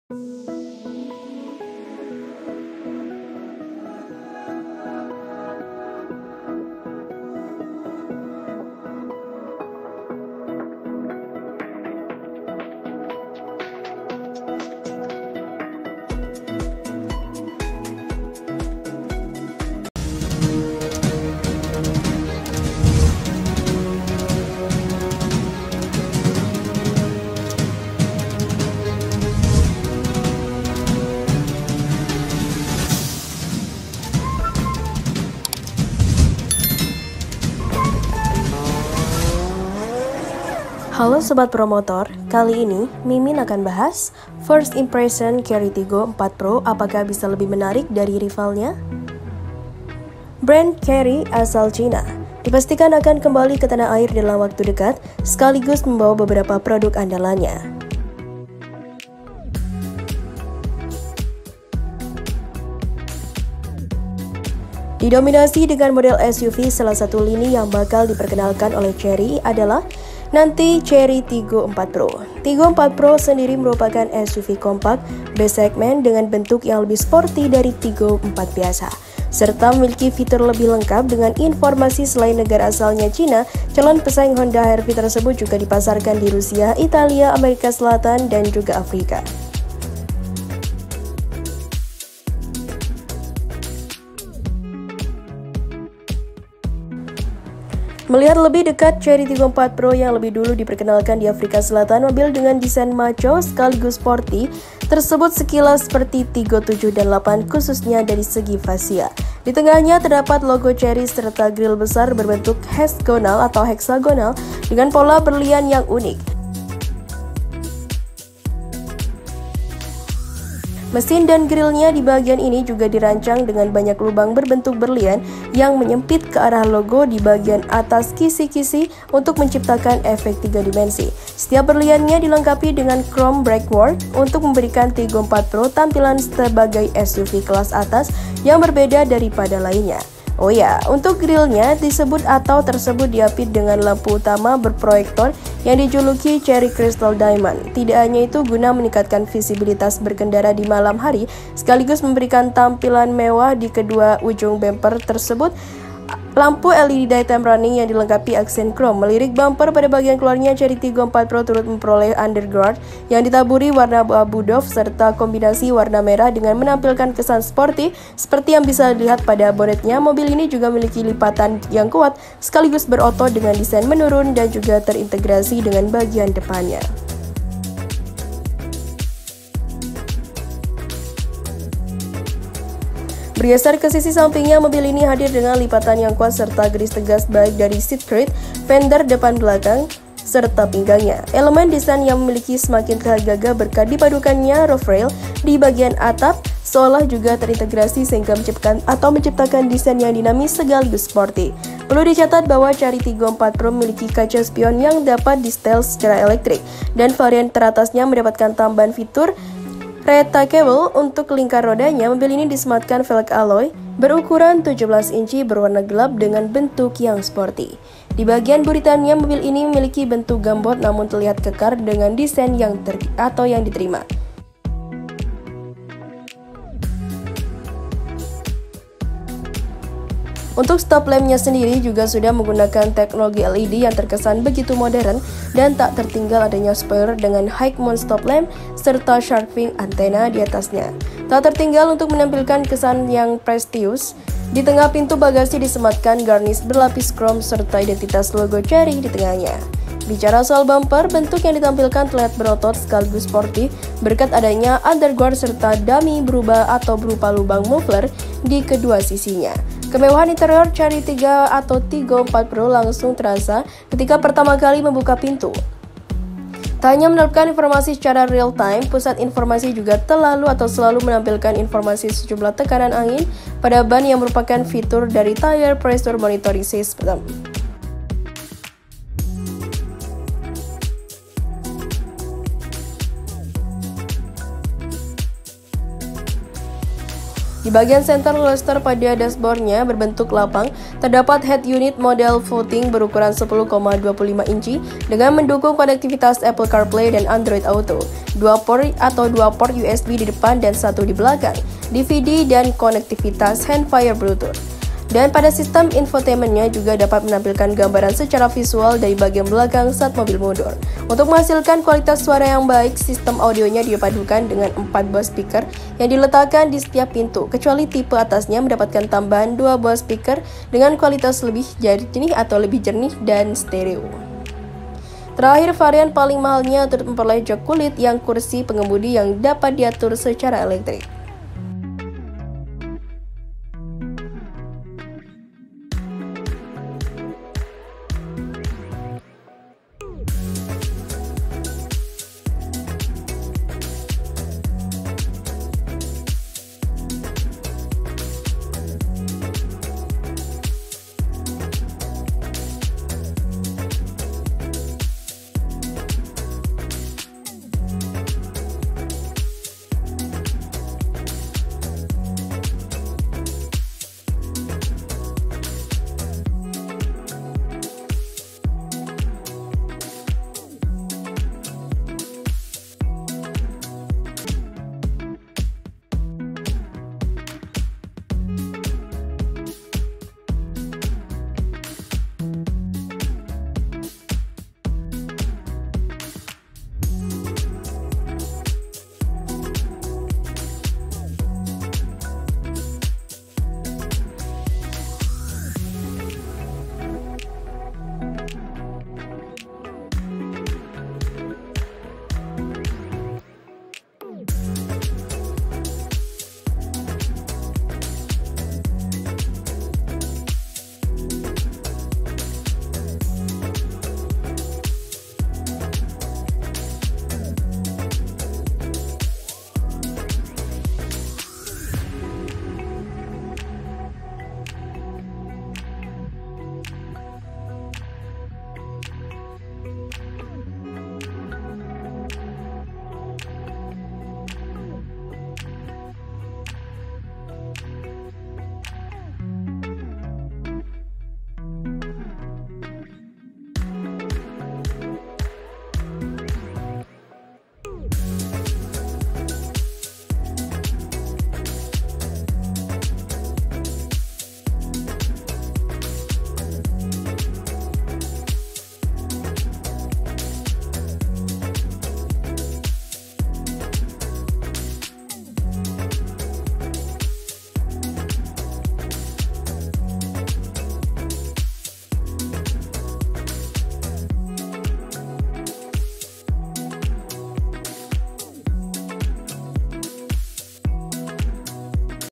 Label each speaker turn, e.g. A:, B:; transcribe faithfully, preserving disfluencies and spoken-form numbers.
A: Halo Sobat Promotor, kali ini Mimin akan bahas First Impression Cherry Tiggo empat Pro apakah bisa lebih menarik dari rivalnya? Brand Cherry asal Cina dipastikan akan kembali ke tanah air dalam waktu dekat sekaligus membawa beberapa produk andalannya. Didominasi dengan model S U V, salah satu lini yang bakal diperkenalkan oleh Cherry adalah nanti Cherry Tiggo empat Pro. Tiggo empat Pro sendiri merupakan S U V kompak B-segmen dengan bentuk yang lebih sporty dari Tiggo empat biasa, serta memiliki fitur lebih lengkap dengan informasi selain negara asalnya Cina. Calon pesaing Honda H R V tersebut juga dipasarkan di Rusia, Italia, Amerika Selatan, dan juga Afrika. Melihat lebih dekat Cherry Tiggo empat Pro yang lebih dulu diperkenalkan di Afrika Selatan, mobil dengan desain maco sekaligus sporty tersebut sekilas seperti Tiggo tujuh dan delapan, khususnya dari segi fascia. Di tengahnya terdapat logo Cherry serta grill besar berbentuk hexagonal atau heksagonal dengan pola berlian yang unik. Mesin dan grillnya di bagian ini juga dirancang dengan banyak lubang berbentuk berlian yang menyempit ke arah logo di bagian atas kisi-kisi untuk menciptakan efek tiga dimensi. Setiap berliannya dilengkapi dengan chrome brickwork untuk memberikan Tiggo empat Pro tampilan sebagai S U V kelas atas yang berbeda daripada lainnya. Oh ya, untuk grillnya disebut atau tersebut diapit dengan lampu utama berproyektor yang dijuluki Cherry Crystal Diamond. Tidak hanya itu, guna meningkatkan visibilitas berkendara di malam hari, sekaligus memberikan tampilan mewah di kedua ujung bumper tersebut, lampu L E D daytime running yang dilengkapi aksen chrome. Melirik bumper pada bagian keluarnya, Cherry Tiggo empat Pro turut memperoleh underguard yang ditaburi warna abu doff serta kombinasi warna merah dengan menampilkan kesan sporty seperti yang bisa dilihat pada bonetnya. Mobil ini juga memiliki lipatan yang kuat sekaligus berotot dengan desain menurun dan juga terintegrasi dengan bagian depannya. Bergeser ke sisi sampingnya, mobil ini hadir dengan lipatan yang kuat serta garis tegas baik dari seat crate, fender depan belakang, serta pinggangnya. Elemen desain yang memiliki semakin gagah berkat dipadukannya roof rail di bagian atap, seolah juga terintegrasi sehingga menciptakan atau menciptakan desain yang dinamis sekaligus sporty. Perlu dicatat bahwa Cherry Tiggo empat Pro memiliki kaca spion yang dapat di-setel secara elektrik, dan varian teratasnya mendapatkan tambahan fitur retractable. Untuk lingkar rodanya, mobil ini disematkan velg alloy berukuran tujuh belas inci berwarna gelap dengan bentuk yang sporty. Di bagian buritannya, mobil ini memiliki bentuk gambot namun terlihat kekar dengan desain yang ter atau yang diterima. Untuk stop lampnya sendiri juga sudah menggunakan teknologi L E D yang terkesan begitu modern dan tak tertinggal adanya spoiler dengan high mount stop lamp serta sharping antena di atasnya. Tak tertinggal untuk menampilkan kesan yang prestisius, di tengah pintu bagasi disematkan garnish berlapis chrome serta identitas logo Cherry di tengahnya. Bicara soal bumper, bentuk yang ditampilkan terlihat berotot sekaligus sporty berkat adanya underguard serta dummy berubah atau berupa lubang muffler di kedua sisinya. Kemewahan interior Cherry Tiggo atau Tiggo empat Pro langsung terasa ketika pertama kali membuka pintu. Tak hanya menampilkan informasi secara real time, pusat informasi juga terlalu atau selalu menampilkan informasi sejumlah tekanan angin pada ban yang merupakan fitur dari Tire Pressure Monitoring System. Di bagian center cluster pada dashboardnya berbentuk lapang, terdapat head unit model voting berukuran sepuluh koma dua puluh lima inci dengan mendukung konektivitas Apple CarPlay dan Android Auto, dua port atau dua port U S B di depan dan satu di belakang, D V D dan konektivitas handfire Bluetooth. Dan pada sistem infotainmentnya juga dapat menampilkan gambaran secara visual dari bagian belakang saat mobil mundur. Untuk menghasilkan kualitas suara yang baik, sistem audionya dipadukan dengan empat buah speaker yang diletakkan di setiap pintu, kecuali tipe atasnya mendapatkan tambahan dua buah speaker dengan kualitas lebih jernih atau lebih jernih dan stereo. Terakhir, varian paling mahalnya turut memperoleh jok kulit yang kursi pengemudi yang dapat diatur secara elektrik.